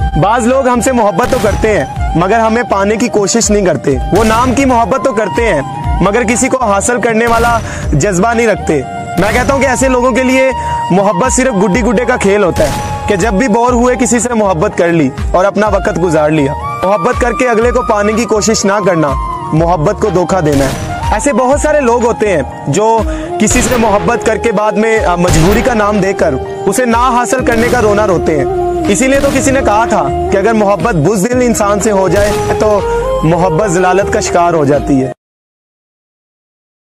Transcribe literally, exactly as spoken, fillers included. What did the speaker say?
बाज लोग हमसे मोहब्बत तो करते हैं मगर हमें पाने की कोशिश नहीं करते। वो नाम की मोहब्बत तो करते हैं मगर किसी को हासिल करने वाला जज्बा नहीं रखते। मैं कहता हूँ कि ऐसे लोगों के लिए मोहब्बत सिर्फ गुड्डी गुड्डे का खेल होता है कि जब भी बोर हुए किसी से मोहब्बत कर ली और अपना वक्त गुजार लिया। मोहब्बत करके अगले को पाने की कोशिश ना करना मोहब्बत को धोखा देना है। ऐसे बहुत सारे लोग होते हैं जो किसी से मोहब्बत करके बाद में मजबूरी का नाम देकर उसे ना हासिल करने का रोना रोते हैं। इसीलिए तो किसी ने कहा था कि अगर मोहब्बत बुज़दिल इंसान से हो जाए तो मोहब्बत ज़लालत का शिकार हो जाती है।